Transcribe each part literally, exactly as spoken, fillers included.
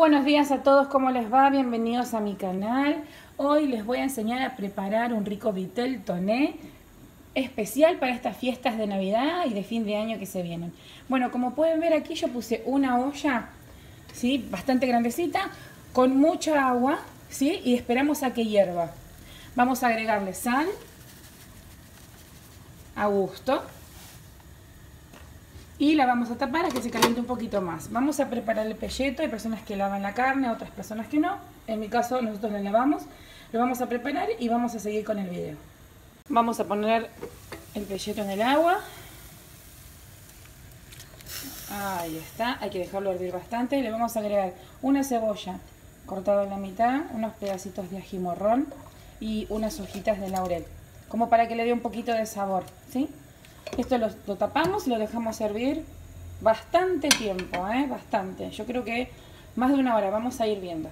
buenos días a todos, ¿cómo les va? Bienvenidos a mi canal. Hoy les voy a enseñar a preparar un rico vitel toné especial para estas fiestas de Navidad y de fin de año que se vienen. Bueno, como pueden ver aquí yo puse una olla, ¿sí? Bastante grandecita, con mucha agua, ¿sí? Y esperamos a que hierva. Vamos a agregarle sal a gusto. Y la vamos a tapar a que se caliente un poquito más. Vamos a preparar el pelleto. Hay personas que lavan la carne, otras personas que no. En mi caso nosotros la lavamos. Lo vamos a preparar y vamos a seguir con el video. Vamos a poner el pelleto en el agua. Ahí está. Hay que dejarlo hervir bastante. Le vamos a agregar una cebolla cortada en la mitad, unos pedacitos de ají morrón y unas hojitas de laurel, como para que le dé un poquito de sabor, ¿sí? Esto lo, lo tapamos y lo dejamos hervir bastante tiempo, ¿eh? Bastante. Yo creo que más de una hora. Vamos a ir viendo.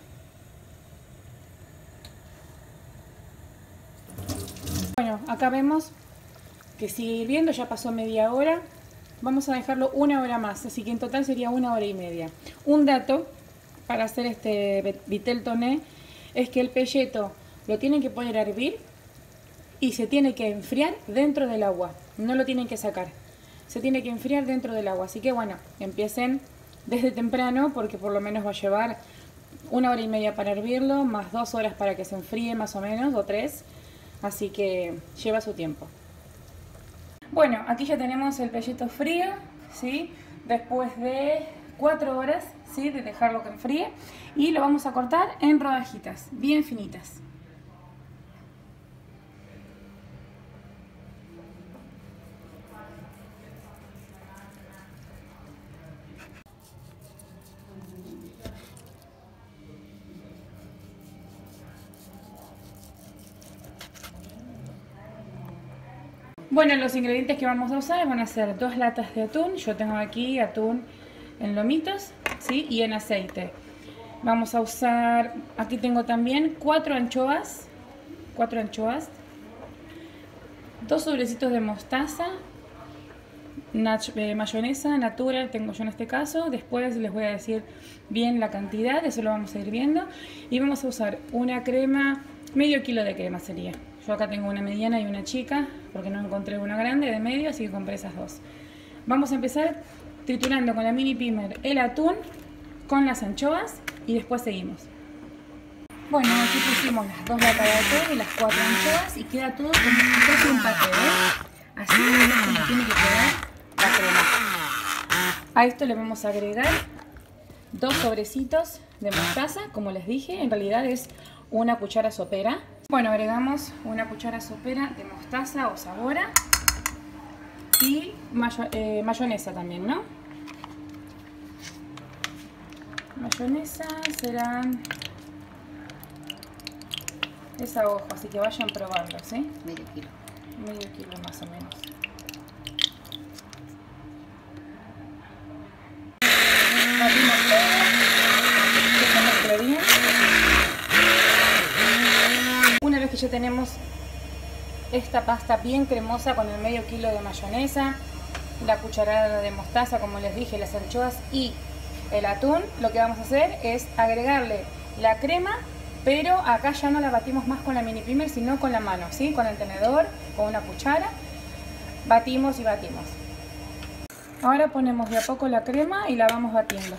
Bueno, acá vemos que sigue hirviendo, ya pasó media hora. Vamos a dejarlo una hora más, así que en total sería una hora y media. Un dato para hacer este vitel toné es que el pelleto lo tienen que poner a hervir y se tiene que enfriar dentro del agua. No lo tienen que sacar. Se tiene que enfriar dentro del agua. Así que bueno, empiecen desde temprano porque por lo menos va a llevar una hora y media para hervirlo, más dos horas para que se enfríe más o menos, o tres. Así que lleva su tiempo. Bueno, aquí ya tenemos el pelleto frío, ¿sí? Después de cuatro horas, ¿sí? De dejarlo que enfríe. Y lo vamos a cortar en rodajitas, bien finitas. Bueno, los ingredientes que vamos a usar van a ser dos latas de atún. Yo tengo aquí atún en lomitos, ¿sí? Y en aceite. Vamos a usar, aquí tengo también cuatro anchoas, cuatro anchoas, dos sobrecitos de mostaza, nach, eh, mayonesa natural tengo yo en este caso. Después les voy a decir bien la cantidad, eso lo vamos a ir viendo. Y vamos a usar una crema, medio kilo de crema sería. Yo acá tengo una mediana y una chica, porque no encontré una grande de medio, así que compré esas dos. Vamos a empezar triturando con la mini pimer el atún con las anchoas y después seguimos. Bueno, aquí pusimos las dos latas de atún y las cuatro anchoas y queda todo como casi un paté, ¿eh? Así es como tiene que quedar la crema. A esto le vamos a agregar dos sobrecitos de mostaza, como les dije, en realidad es una cuchara sopera. Bueno, agregamos una cuchara sopera de mostaza o sabora y mayo, eh, mayonesa también, ¿no? Mayonesa serán esa hoja, así que vayan probando, ¿sí? Medio kilo. Medio kilo más o menos. Batimos todo, que se mezcle bien. Una vez que ya tenemos esta pasta bien cremosa con el medio kilo de mayonesa, la cucharada de mostaza, como les dije, las anchoas y el atún, lo que vamos a hacer es agregarle la crema, pero acá ya no la batimos más con la mini pimer, sino con la mano, ¿sí? Con el tenedor, con una cuchara, batimos y batimos. Ahora ponemos de a poco la crema y la vamos batiendo.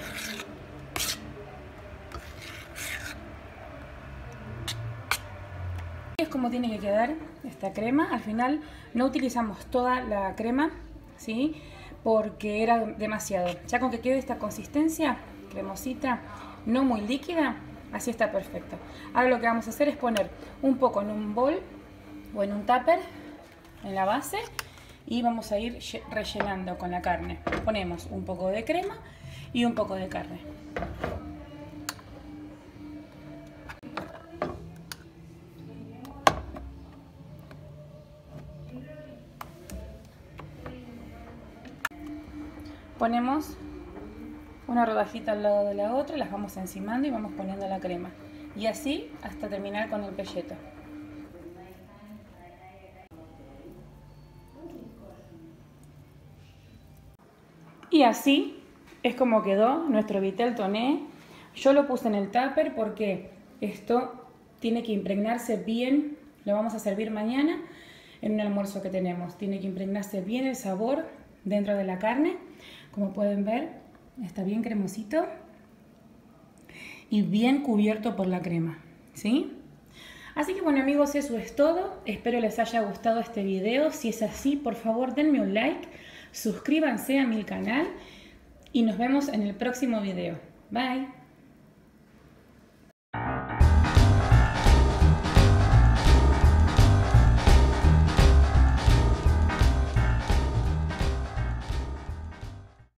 Es como tiene que quedar esta crema. Al final no utilizamos toda la crema, ¿sí? Porque era demasiado. Ya con que quede esta consistencia cremosita, no muy líquida, así está perfecto. Ahora lo que vamos a hacer es poner un poco en un bol o en un tupper en la base y vamos a ir rellenando con la carne. Ponemos un poco de crema y un poco de carne. Ponemos una rodajita al lado de la otra, las vamos encimando y vamos poniendo la crema. Y así hasta terminar con el pelleto. Y así es como quedó nuestro vitel toné Yo lo puse en el tupper porque esto tiene que impregnarse bien. Lo vamos a servir mañana en un almuerzo que tenemos. Tiene que impregnarse bien el sabor dentro de la carne. Como pueden ver, está bien cremosito y bien cubierto por la crema, ¿sí? Así que bueno amigos, eso es todo. Espero les haya gustado este video. Si es así, por favor denme un like, suscríbanse a mi canal y nos vemos en el próximo video. Bye.